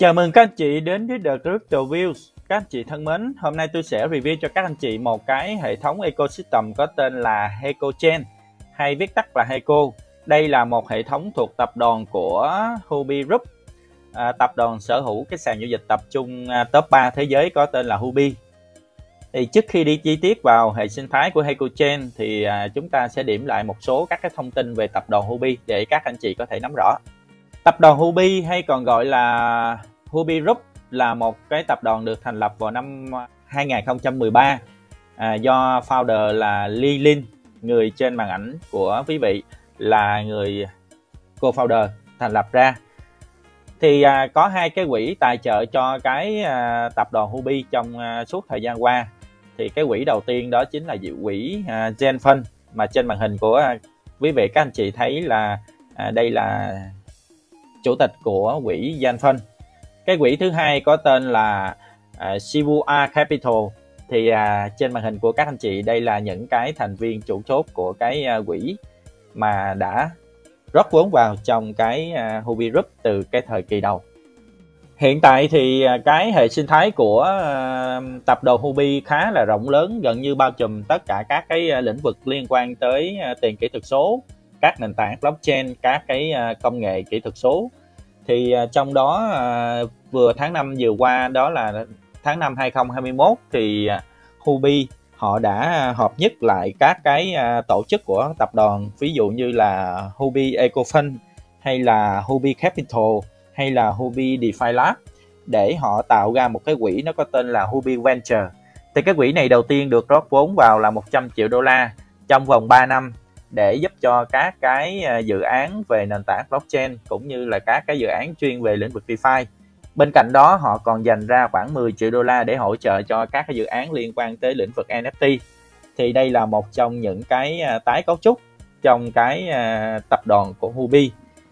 Chào mừng các anh chị đến với The Crypto Views. Các anh chị thân mến, hôm nay tôi sẽ review cho các anh chị một cái hệ thống ecosystem có tên là HecoChain hay viết tắt là Heco. Đây là một hệ thống thuộc tập đoàn của Huobi Group, tập đoàn sở hữu cái sàn giao dịch tập trung top 3 thế giới có tên là Huobi. Thì trước khi đi chi tiết vào hệ sinh thái của HecoChain thì chúng ta sẽ điểm lại một số các cái thông tin về tập đoàn Huobi để các anh chị có thể nắm rõ. Tập đoàn Huobi hay còn gọi là Huobi Group là một cái tập đoàn được thành lập vào năm 2013 do founder là Li Lin, người trên màn ảnh của quý vị là người co-founder thành lập ra. Thì có hai cái quỹ tài trợ cho cái tập đoàn Huobi trong suốt thời gian qua. Thì cái quỹ đầu tiên đó chính là quỹ Gen Fund mà trên màn hình của quý vị các anh chị thấy là đây là chủ tịch của quỹ Gen Fund. Cái quỹ thứ hai có tên là Shibuya Capital. Thì trên màn hình của các anh chị đây là những cái thành viên chủ chốt của cái quỹ mà đã rót vốn vào trong cái Huobi Group từ cái thời kỳ đầu. Hiện tại thì cái hệ sinh thái của tập đoàn Huobi khá là rộng lớn, gần như bao trùm tất cả các cái lĩnh vực liên quan tới tiền kỹ thuật số, các nền tảng blockchain, các cái công nghệ kỹ thuật số. Thì trong đó vừa tháng 5 vừa qua, đó là tháng 5 2021, thì Huobi họ đã hợp nhất lại các cái tổ chức của tập đoàn, ví dụ như là Huobi Eco Fund hay là Huobi Capital hay là Huobi DeFi Lab để họ tạo ra một cái quỹ nó có tên là Huobi Venture. Thì cái quỹ này đầu tiên được rót vốn vào là 100 triệu đô la trong vòng 3 năm để giúp cho các cái dự án về nền tảng blockchain cũng như là các cái dự án chuyên về lĩnh vực DeFi. Bên cạnh đó họ còn dành ra khoảng 10 triệu đô la để hỗ trợ cho các cái dự án liên quan tới lĩnh vực NFT. Thì đây là một trong những cái tái cấu trúc trong cái tập đoàn của Huobi.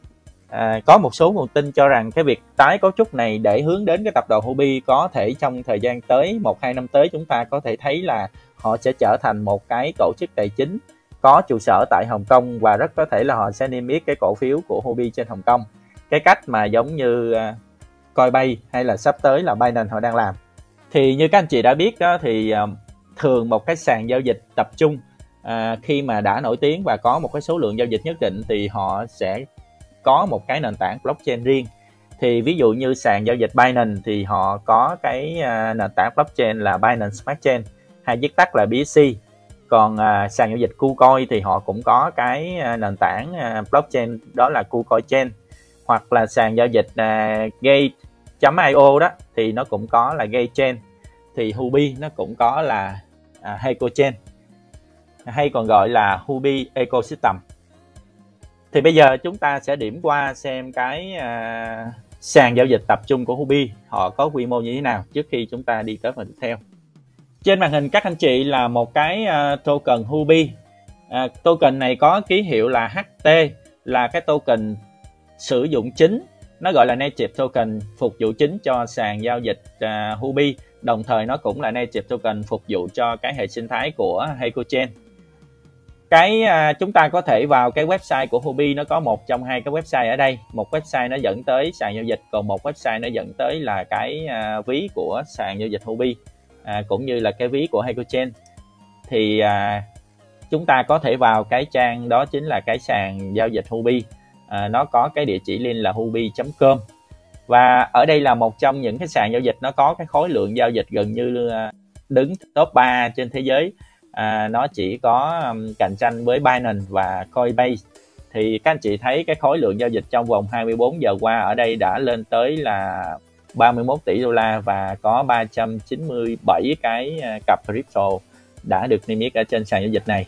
Có một số nguồn tin cho rằng cái việc tái cấu trúc này để hướng đến cái tập đoàn Huobi có thể trong thời gian tới 1-2 năm tới chúng ta có thể thấy là họ sẽ trở thành một cái tổ chức tài chính có trụ sở tại Hồng Kông, và rất có thể là họ sẽ niêm yết cái cổ phiếu của Huobi trên Hồng Kông, cái cách mà giống như Coinbase hay là sắp tới là Binance họ đang làm. Thì như các anh chị đã biết đó, thì thường một cái sàn giao dịch tập trung khi mà đã nổi tiếng và có một cái số lượng giao dịch nhất định thì họ sẽ có một cái nền tảng blockchain riêng. Thì ví dụ như sàn giao dịch Binance thì họ có cái nền tảng blockchain là Binance Smart Chain hay viết tắt là BSC. Còn sàn giao dịch KuCoin thì họ cũng có cái nền tảng blockchain đó là KuCoin Chain, hoặc là sàn giao dịch Gate.io đó thì nó cũng có là Gate Chain. Thì Huobi nó cũng có là HecoChain hay còn gọi là Huobi Ecosystem. Thì bây giờ chúng ta sẽ điểm qua xem cái sàn giao dịch tập trung của Huobi họ có quy mô như thế nào trước khi chúng ta đi tới phần tiếp theo. Trên màn hình các anh chị là một cái token Huobi. Token này có ký hiệu là HT, là cái token sử dụng chính, nó gọi là native token phục vụ chính cho sàn giao dịch Huobi. Đồng thời nó cũng là native token phục vụ cho cái hệ sinh thái của HecoChain. Chúng ta có thể vào cái website của Huobi, nó có một trong hai cái website ở đây. Một website nó dẫn tới sàn giao dịch, còn một website nó dẫn tới là cái ví của sàn giao dịch Huobi, cũng như là cái ví của HecoChain. Thì chúng ta có thể vào cái trang đó chính là cái sàn giao dịch Huobi. Nó có cái địa chỉ link là huobi.com. Và ở đây là một trong những cái sàn giao dịch nó có cái khối lượng giao dịch gần như đứng top 3 trên thế giới. Nó chỉ có cạnh tranh với Binance và Coinbase. Thì các anh chị thấy cái khối lượng giao dịch trong vòng 24 giờ qua ở đây đã lên tới là 31 tỷ đô la và có 397 cái cặp crypto đã được niêm yết ở trên sàn giao dịch này.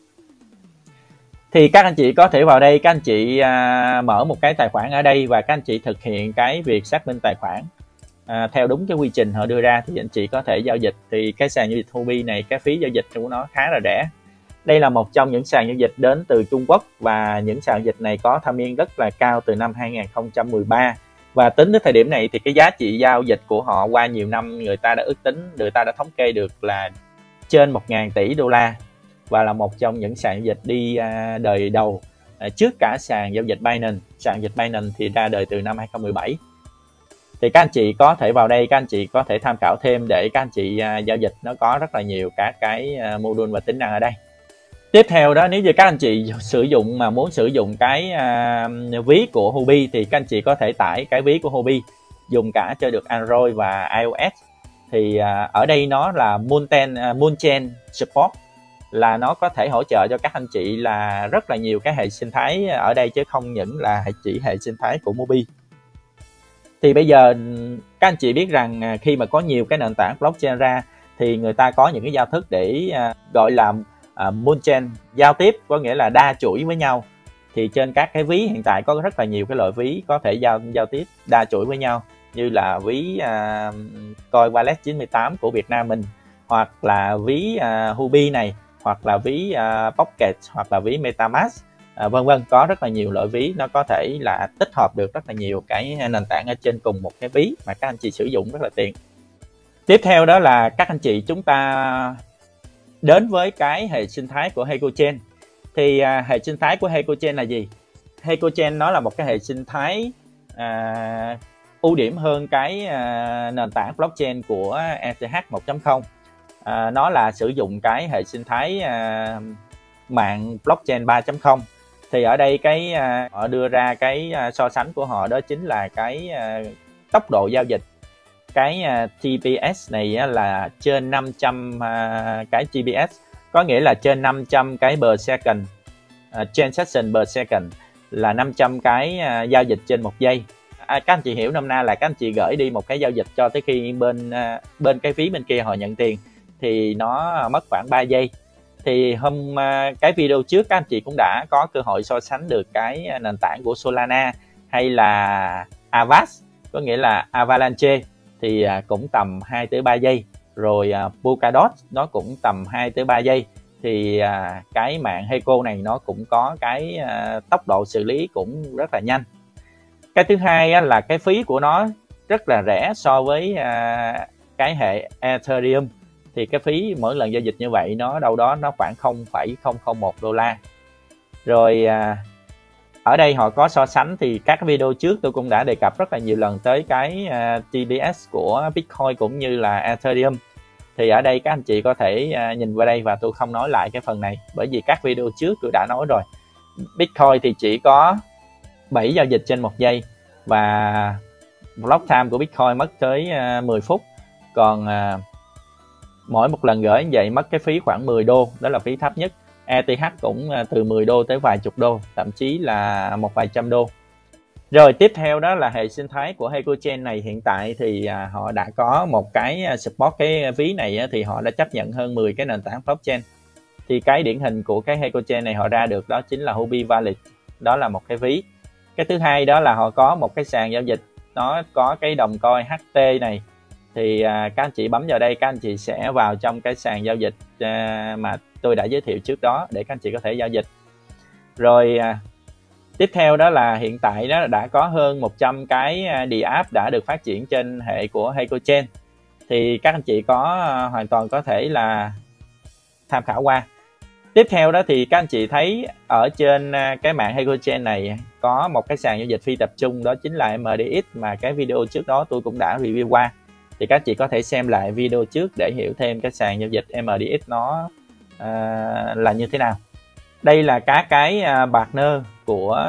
Thì các anh chị có thể vào đây, các anh chị mở một cái tài khoản ở đây và các anh chị thực hiện cái việc xác minh tài khoản theo đúng cái quy trình họ đưa ra thì anh chị có thể giao dịch. Thì cái sàn giao dịch Huobi này, cái phí giao dịch của nó khá là rẻ. Đây là một trong những sàn giao dịch đến từ Trung Quốc và những sàn giao dịch này có thâm niên rất là cao từ năm 2013. Và tính đến thời điểm này thì cái giá trị giao dịch của họ qua nhiều năm người ta đã ước tính, người ta đã thống kê được là trên 1.000 tỷ đô la, và là một trong những sàn giao dịch đi đời đầu trước cả sàn giao dịch Binance. Sàn giao dịch Binance thì ra đời từ năm 2017. Thì các anh chị có thể vào đây, các anh chị có thể tham khảo thêm để các anh chị giao dịch. Nó có rất là nhiều các cái module và tính năng ở đây. Tiếp theo đó, nếu như các anh chị muốn sử dụng cái ví của Huobi thì các anh chị có thể tải cái ví của Huobi dùng cả cho được Android và iOS. Thì ở đây nó là Moonchain Support, là nó có thể hỗ trợ cho các anh chị là rất là nhiều cái hệ sinh thái ở đây, chứ không những là chỉ hệ sinh thái của Huobi. Thì bây giờ các anh chị biết rằng khi mà có nhiều cái nền tảng blockchain ra thì người ta có những cái giao thức để gọi là Moonchain giao tiếp, có nghĩa là đa chuỗi với nhau. Thì trên các cái ví hiện tại có rất là nhiều cái loại ví có thể giao tiếp đa chuỗi với nhau, như là ví Coin Wallet 98 của Việt Nam mình, hoặc là ví Huobi này, hoặc là ví Pocket, hoặc là ví MetaMask, vân vân. Có rất là nhiều loại ví, nó có thể là tích hợp được rất là nhiều cái nền tảng ở trên cùng một cái ví mà các anh chị sử dụng rất là tiện. Tiếp theo đó là các anh chị chúng ta đến với cái hệ sinh thái của HecoChain. Thì hệ sinh thái của HecoChain là gì? HecoChain nó là một cái hệ sinh thái ưu điểm hơn cái nền tảng blockchain của ETH 1.0. Nó là sử dụng cái hệ sinh thái mạng blockchain 3.0. Thì ở đây họ đưa ra cái so sánh của họ, đó chính là cái tốc độ giao dịch. Cái TPS này là trên 500 cái TPS, có nghĩa là trên 500 cái per second, transaction per second, là 500 cái giao dịch trên một giây. Các anh chị hiểu nôm na là các anh chị gửi đi một cái giao dịch cho tới khi bên cái phí bên kia họ nhận tiền thì nó mất khoảng 3 giây. Thì cái video trước các anh chị cũng đã có cơ hội so sánh được cái nền tảng của Solana hay là Avast, có nghĩa là Avalanche, thì cũng tầm 2 tới 3 giây. Rồi Polkadot nó cũng tầm 2 tới 3 giây. Thì cái mạng Heco này nó cũng có cái tốc độ xử lý cũng rất là nhanh. Cái thứ hai là cái phí của nó rất là rẻ so với cái hệ Ethereum. Thì cái phí mỗi lần giao dịch như vậy nó đâu đó nó khoảng 0,001 đô la. Rồi ở đây họ có so sánh, thì các video trước tôi cũng đã đề cập rất là nhiều lần tới cái TPS của Bitcoin cũng như là Ethereum. Thì ở đây các anh chị có thể nhìn vào đây và tôi không nói lại cái phần này, bởi vì các video trước tôi đã nói rồi. Bitcoin thì chỉ có 7 giao dịch trên một giây và block time của Bitcoin mất tới 10 phút. Còn mỗi một lần gửi như vậy mất cái phí khoảng 10 đô, đó là phí thấp nhất. ETH cũng từ 10 đô tới vài chục đô, thậm chí là một vài trăm đô. Rồi tiếp theo đó là hệ sinh thái của HecoChain này. Hiện tại thì họ đã có một cái support cái ví này, thì họ đã chấp nhận hơn 10 cái nền tảng blockchain. Thì cái điển hình của cái HecoChain này họ ra được đó chính là Huobi Wallet, đó là một cái ví. Cái thứ hai đó là họ có một cái sàn giao dịch, nó có cái đồng coin HT này. Thì các anh chị bấm vào đây, các anh chị sẽ vào trong cái sàn giao dịch mà tôi đã giới thiệu trước đó để các anh chị có thể giao dịch. Rồi tiếp theo đó là hiện tại đó đã có hơn 100 cái DApp đã được phát triển trên hệ của HecoChain. Thì các anh chị hoàn toàn có thể là tham khảo qua. Tiếp theo đó thì các anh chị thấy ở trên cái mạng HecoChain này có một cái sàn giao dịch phi tập trung, đó chính là MDX, mà cái video trước đó tôi cũng đã review qua. Thì các chị có thể xem lại video trước để hiểu thêm cái sàn giao dịch MDX nó là như thế nào. Đây là các cái partner của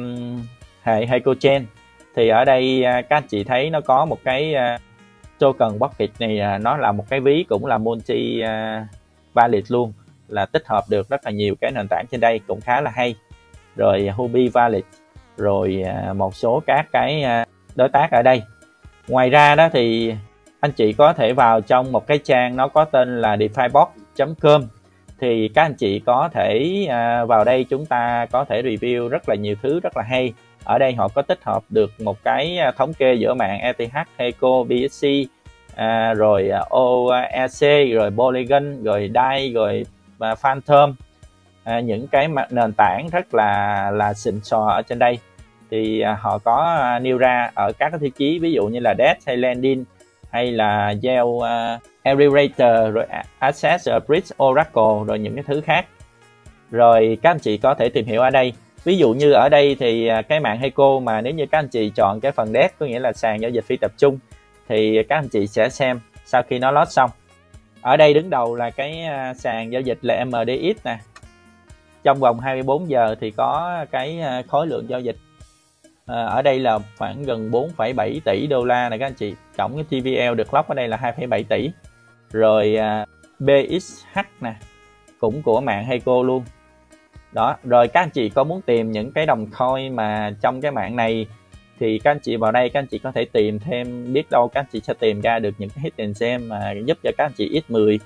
hệ HecoChain. Thì ở đây các anh chị thấy nó có một cái token Pocket này, nó là một cái ví cũng là multi valid luôn, là tích hợp được rất là nhiều cái nền tảng trên đây, cũng khá là hay. Rồi Huobi Wallet, rồi một số các cái đối tác ở đây. Ngoài ra đó thì anh chị có thể vào trong một cái trang nó có tên là defibox.com. Thì các anh chị có thể vào đây, chúng ta có thể review rất là nhiều thứ rất là hay. Ở đây họ có tích hợp được một cái thống kê giữa mạng ETH, Heco, BSC, rồi OEC, rồi Polygon, rồi DAI, rồi Phantom, những cái nền tảng rất là xịn sò ở trên đây. Thì họ có nêu ra ở các cái tiêu chí, ví dụ như là DEX hay Lending hay là Gel Aggregator, rồi Access Bridge Oracle, rồi những cái thứ khác. Rồi các anh chị có thể tìm hiểu ở đây. Ví dụ như ở đây thì cái mạng Heco mà nếu như các anh chị chọn cái phần DEX, có nghĩa là sàn giao dịch phi tập trung, thì các anh chị sẽ xem sau khi nó load xong. Ở đây đứng đầu là cái sàn giao dịch là MDX nè. Trong vòng 24 giờ thì có cái khối lượng giao dịch ở đây là khoảng gần 4,7 tỷ đô la này các anh chị. Tổng cái TVL được lock ở đây là 2,7 tỷ. Rồi BXH nè, cũng của mạng Heco luôn. Đó, rồi các anh chị có muốn tìm những cái đồng coin mà trong cái mạng này thì các anh chị vào đây, các anh chị có thể tìm thêm, biết đâu các anh chị sẽ tìm ra được những cái hidden gem mà giúp cho các anh chị X10,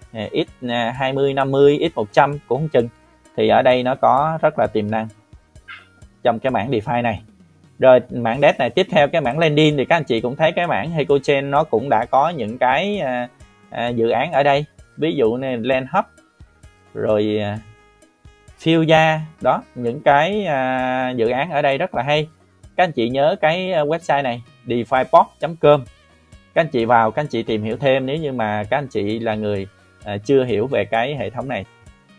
X20, 50, X100 cũng không chừng. Thì ở đây nó có rất là tiềm năng trong cái mảng DeFi này. Rồi mảng DEX này, tiếp theo cái mảng lending thì các anh chị cũng thấy cái mảng Heco Chain nó cũng đã có những cái dự án ở đây. Ví dụ này LendHub, rồi Fuya, đó, những cái dự án ở đây rất là hay. Các anh chị nhớ cái website này defiport.com, các anh chị vào, các anh chị tìm hiểu thêm nếu như mà các anh chị là người chưa hiểu về cái hệ thống này.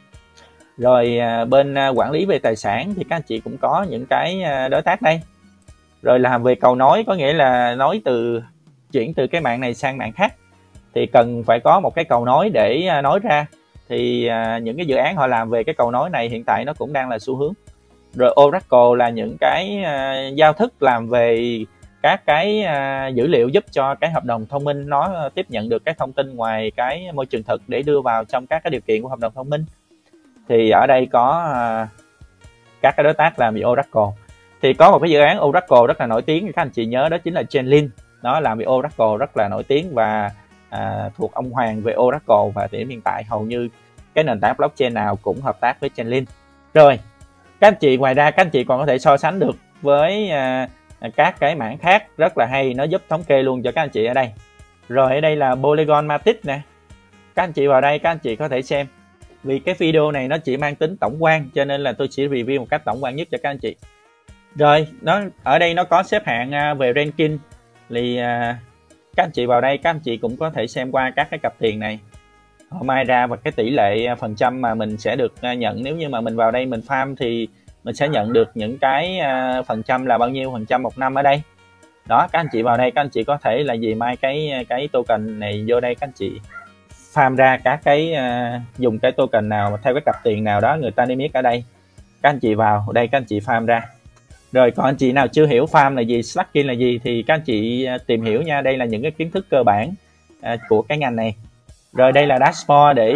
Rồi bên quản lý về tài sản thì các anh chị cũng có những cái đối tác đây. Rồi làm về cầu nối, có nghĩa là chuyển từ cái mạng này sang mạng khác thì cần phải có một cái cầu nối để nối ra. Thì những cái dự án họ làm về cái cầu nối này hiện tại nó cũng đang là xu hướng. Rồi Oracle là những cái giao thức làm về các cái dữ liệu giúp cho cái hợp đồng thông minh nó tiếp nhận được cái thông tin ngoài cái môi trường thực để đưa vào trong các cái điều kiện của hợp đồng thông minh. Thì ở đây có các cái đối tác làm về Oracle. Thì có một cái dự án Oracle rất là nổi tiếng, các anh chị nhớ, đó chính là Chainlink. Nó làm về Oracle rất là nổi tiếng và thuộc ông hoàng về Oracle, và đến hiện tại hầu như cái nền tảng blockchain nào cũng hợp tác với Chainlink. Rồi các anh chị, ngoài ra các anh chị còn có thể so sánh được với các cái mảng khác rất là hay, nó giúp thống kê luôn cho các anh chị ở đây. Rồi ở đây là Polygon Matic nè, các anh chị vào đây các anh chị có thể xem. Vì cái video này nó chỉ mang tính tổng quan cho nên là tôi chỉ review một cách tổng quan nhất cho các anh chị. Rồi ở đây nó có xếp hạng về ranking, thì các anh chị vào đây các anh chị cũng có thể xem qua các cái cặp tiền này họ mai ra, và cái tỷ lệ phần trăm mà mình sẽ được nhận nếu như mà mình vào đây mình farm thì mình sẽ nhận được những cái phần trăm là bao nhiêu phần trăm một năm ở đây. Đó, các anh chị vào đây các anh chị có thể là gì mai cái token này vô đây, các anh chị farm ra các cái dùng cái token nào theo cái cặp tiền nào đó người ta niêm yết ở đây, các anh chị vào đây các anh chị farm ra. Rồi còn anh chị nào chưa hiểu farm là gì, stacking là gì thì các anh chị tìm hiểu nha. Đây là những cái kiến thức cơ bản của cái ngành này. Rồi đây là dashboard để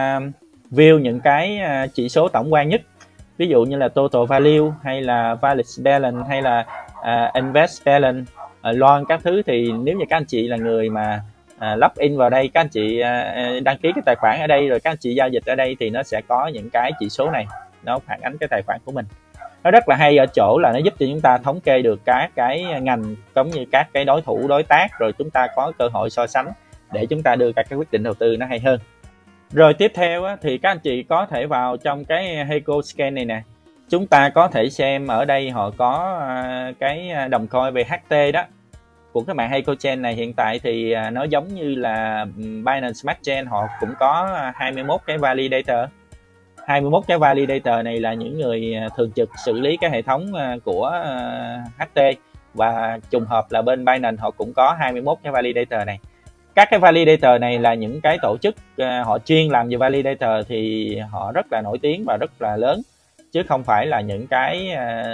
view những cái chỉ số tổng quan nhất, ví dụ như là total value hay là valid balance hay là invest balance, loan các thứ. Thì nếu như các anh chị là người mà log in vào đây, các anh chị đăng ký cái tài khoản ở đây rồi các anh chị giao dịch ở đây thì nó sẽ có những cái chỉ số này nó phản ánh cái tài khoản của mình. Nó rất là hay ở chỗ là nó giúp cho chúng ta thống kê được các cái ngành giống như các cái đối thủ, đối tác, rồi chúng ta có cơ hội so sánh để chúng ta đưa các cái quyết định đầu tư nó hay hơn. Rồi tiếp theo thì các anh chị có thể vào trong cái Heco Scan này nè, chúng ta có thể xem ở đây họ có cái đồng coin về HT đó của cái mạng Heco Chain này. Hiện tại thì nó giống như là Binance Smart Chain, họ cũng có 21 cái validator. 21 cái validator này là những người thường trực xử lý cái hệ thống của HT, và trùng hợp là bên Binance họ cũng có 21 cái validator này. Các cái validator này là những cái tổ chức họ chuyên làm về validator, thì họ rất là nổi tiếng và rất là lớn, chứ không phải là những cái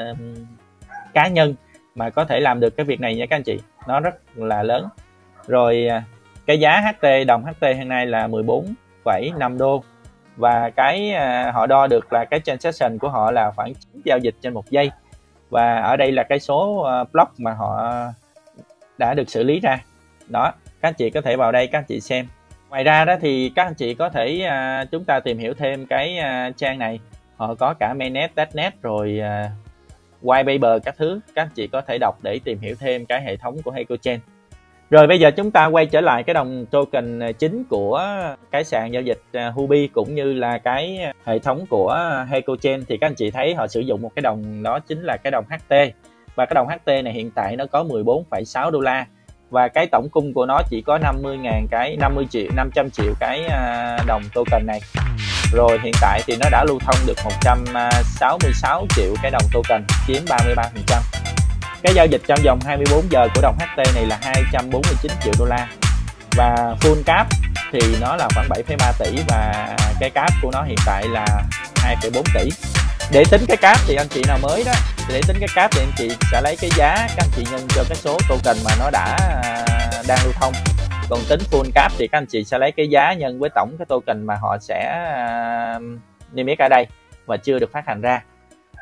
cá nhân mà có thể làm được cái việc này nha các anh chị. Nó rất là lớn. Rồi cái giá HT, đồng HT hiện nay là 14,5 đô. Và cái họ đo được là cái transaction của họ là khoảng 9 giao dịch trên 1 giây. Và ở đây là cái số block mà họ đã được xử lý ra. Đó, các anh chị có thể vào đây các anh chị xem. Ngoài ra đó thì các anh chị có thể chúng ta tìm hiểu thêm cái trang này. Họ có cả mainnet.net rồi white paper các thứ. Các anh chị có thể đọc để tìm hiểu thêm cái hệ thống của Heco Chain. Rồi bây giờ chúng ta quay trở lại cái đồng token chính của cái sàn giao dịch Huobi cũng như là cái hệ thống của Heco Chain. Thì các anh chị thấy họ sử dụng một cái đồng, đó chính là cái đồng HT. Và cái đồng HT này hiện tại nó có 14,6 đô la. Và cái tổng cung của nó chỉ có 50.000 cái, 500 triệu cái đồng token này. Rồi hiện tại thì nó đã lưu thông được 166 triệu cái đồng token, chiếm 33%. Cái giao dịch trong vòng 24 giờ của đồng HT này là 249 triệu đô la. Và full cap thì nó là khoảng 7,3 tỷ và cái cap của nó hiện tại là 2,4 tỷ. Để tính cái cap thì anh chị nào mới đó, để tính cái cap thì anh chị sẽ lấy cái giá các anh chị nhân cho cái số token mà nó đang lưu thông. Còn tính full cap thì các anh chị sẽ lấy cái giá nhân với tổng cái token mà họ sẽ niêm yết ở đây và chưa được phát hành ra.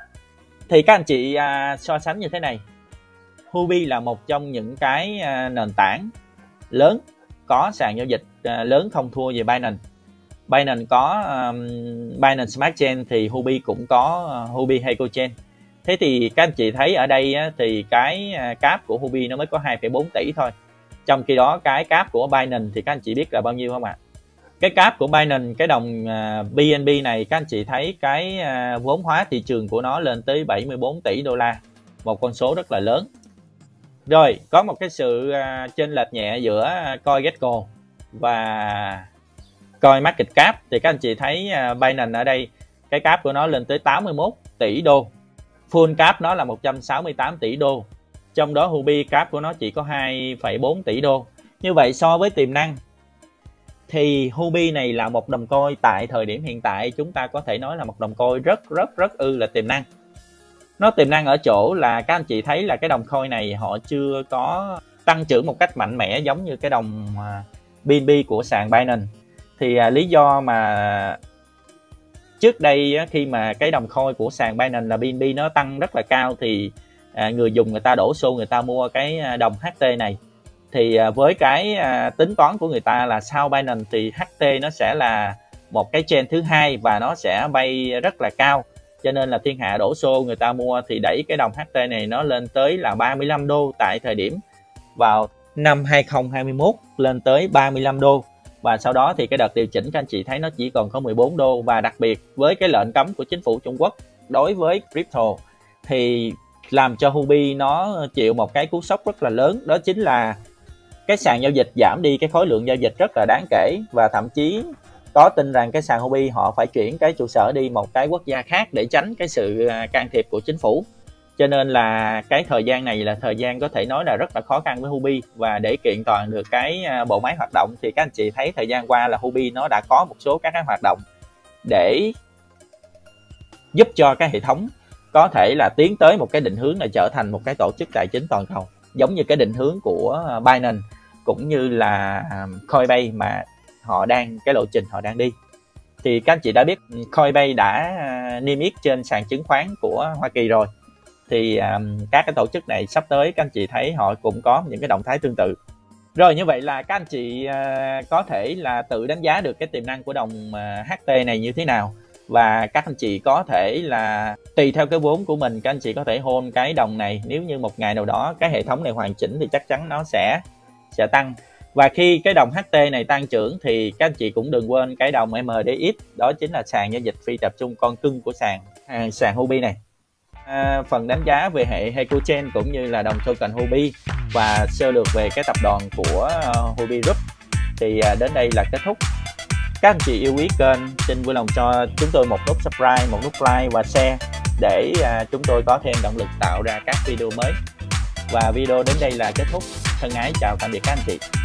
Thì các anh chị so sánh như thế này. Huobi là một trong những cái nền tảng lớn có sàn giao dịch lớn không thua về Binance. Binance có Binance Smart Chain thì Huobi cũng có Huobi Heco Chain. Thế thì các anh chị thấy ở đây thì cái cap của Huobi nó mới có 2,4 tỷ thôi. Trong khi đó cái cap của Binance thì các anh chị biết là bao nhiêu không ạ? Cái cap của Binance, cái đồng BNB này, các anh chị thấy cái vốn hóa thị trường của nó lên tới 74 tỷ đô la. Một con số rất là lớn. Rồi, có một cái sự chênh lệch nhẹ giữa CoinGecko và CoinMarketCap. Thì các anh chị thấy Binance ở đây, cái cap của nó lên tới 81 tỷ đô. Full cap nó là 168 tỷ đô. Trong đó Huobi cap của nó chỉ có 2,4 tỷ đô. Như vậy so với tiềm năng thì Huobi này là một đồng coin tại thời điểm hiện tại chúng ta có thể nói là một đồng coin rất là tiềm năng. Nó tiềm năng ở chỗ là các anh chị thấy là cái đồng coin này họ chưa có tăng trưởng một cách mạnh mẽ giống như cái đồng BNB của sàn Binance. Thì lý do mà trước đây khi mà cái đồng coin của sàn Binance là BNB nó tăng rất là cao thì người dùng người ta đổ xô người ta mua cái đồng HT này. Thì với cái tính toán của người ta là sau Binance thì HT nó sẽ là một cái chain thứ hai và nó sẽ bay rất là cao. Cho nên là thiên hạ đổ xô người ta mua thì đẩy cái đồng HT này nó lên tới là 35 đô tại thời điểm vào năm 2021 lên tới 35 đô. Và sau đó thì cái đợt điều chỉnh các anh chị thấy nó chỉ còn có 14 đô. Và đặc biệt với cái lệnh cấm của chính phủ Trung Quốc đối với crypto thì làm cho Huobi nó chịu một cái cú sốc rất là lớn. Đó chính là cái sàn giao dịch giảm đi cái khối lượng giao dịch rất là đáng kể. Và thậm chí có tin rằng cái sàn Huobi họ phải chuyển cái trụ sở đi một cái quốc gia khác để tránh cái sự can thiệp của chính phủ. Cho nên là cái thời gian này là thời gian có thể nói là rất là khó khăn với Huobi. Và để kiện toàn được cái bộ máy hoạt động thì các anh chị thấy thời gian qua là Huobi nó đã có một số các cái hoạt động để giúp cho cái hệ thống có thể là tiến tới một cái định hướng là trở thành một cái tổ chức tài chính toàn cầu, giống như cái định hướng của Binance cũng như là Coinbase mà họ đang cái lộ trình họ đang đi. Thì các anh chị đã biết Coinbase đã niêm yết trên sàn chứng khoán của Hoa Kỳ rồi. Thì các cái tổ chức này sắp tới các anh chị thấy họ cũng có những cái động thái tương tự. Rồi như vậy là các anh chị có thể là tự đánh giá được cái tiềm năng của đồng HT này như thế nào. Và các anh chị có thể là tùy theo cái vốn của mình các anh chị có thể hold cái đồng này. Nếu như một ngày nào đó cái hệ thống này hoàn chỉnh thì chắc chắn nó sẽ tăng. Và khi cái đồng HT này tăng trưởng thì các anh chị cũng đừng quên cái đồng MDX, đó chính là sàn giao dịch phi tập trung con cưng của sàn Huobi này. Phần đánh giá về hệ Heco Chain cũng như là đồng token Huobi và sơ lược về cái tập đoàn của Huobi Group thì đến đây là kết thúc. Các anh chị yêu quý kênh xin vui lòng cho chúng tôi một nút subscribe, một nút like và share để chúng tôi có thêm động lực tạo ra các video mới. Và video đến đây là kết thúc. Thân ái chào tạm biệt các anh chị.